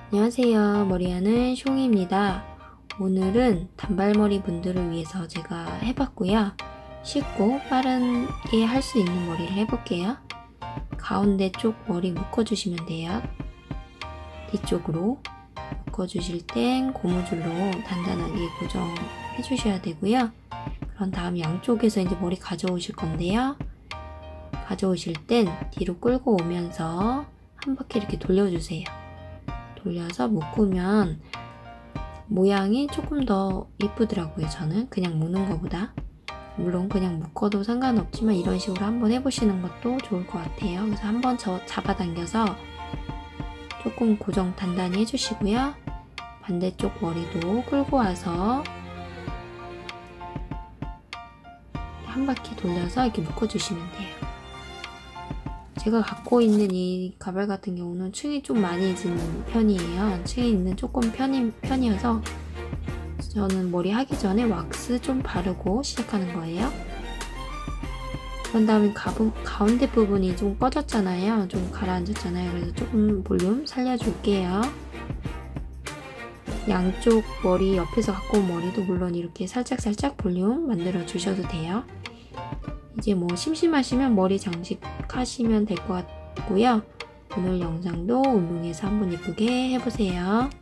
안녕하세요. 머리하는 숑입니다. 오늘은 단발머리 분들을 위해서 제가 해봤고요. 쉽고 빠르게 할 수 있는 머리를 해볼게요. 가운데 쪽 머리 묶어주시면 돼요. 뒤쪽으로 묶어주실 땐 고무줄로 단단하게 고정해 주셔야 되고요. 그런 다음 양쪽에서 이제 머리 가져오실 건데요. 가져오실 땐 뒤로 끌고 오면서 한 바퀴 이렇게 돌려주세요. 돌려서 묶으면 모양이 조금 더 이쁘더라고요. 저는 그냥 묶는 것보다. 물론 그냥 묶어도 상관없지만 이런 식으로 한번 해보시는 것도 좋을 것 같아요. 그래서 한번 잡아당겨서 조금 고정 단단히 해주시고요. 반대쪽 머리도 끌고 와서 한 바퀴 돌려서 이렇게 묶어주시면 돼요. 제가 갖고 있는 이 가발 같은 경우는 층이 좀 많이 진 편이에요. 층이 있는 조금 편이어서 저는 머리 하기 전에 왁스 좀 바르고 시작하는 거예요. 그런 다음에 가운데 부분이 좀 꺼졌잖아요. 좀 가라앉았잖아요. 그래서 조금 볼륨 살려줄게요. 양쪽 머리 옆에서 갖고 온 머리도 물론 이렇게 살짝살짝 볼륨 만들어 주셔도 돼요. 이제 뭐 심심하시면 머리 장식하시면 될 것 같고요. 오늘 영상도 운동해서 한번 예쁘게 해보세요.